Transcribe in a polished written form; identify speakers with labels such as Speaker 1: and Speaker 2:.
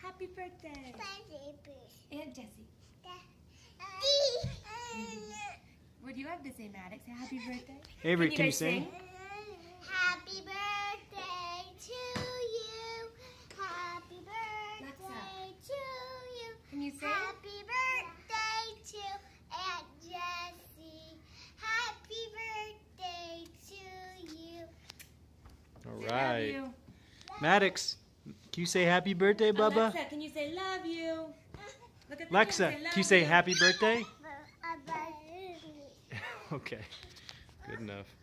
Speaker 1: Happy birthday. And Jessie. What do you have to say, Maddox? Happy birthday.
Speaker 2: Avery, can you sing?
Speaker 3: Happy birthday to you. Happy birthday to you.
Speaker 1: Can you sing?
Speaker 3: Happy birthday to Aunt Jessie. Happy birthday to you.
Speaker 2: All
Speaker 1: Say
Speaker 2: right.
Speaker 1: love you.
Speaker 2: Maddox, can you say happy birthday, Bubba?
Speaker 1: Alexa, can you say love you? Look at the
Speaker 2: Alexa,
Speaker 1: camera,
Speaker 2: can you say
Speaker 1: love
Speaker 2: happy birthday?
Speaker 3: Bye.
Speaker 2: Okay, good enough.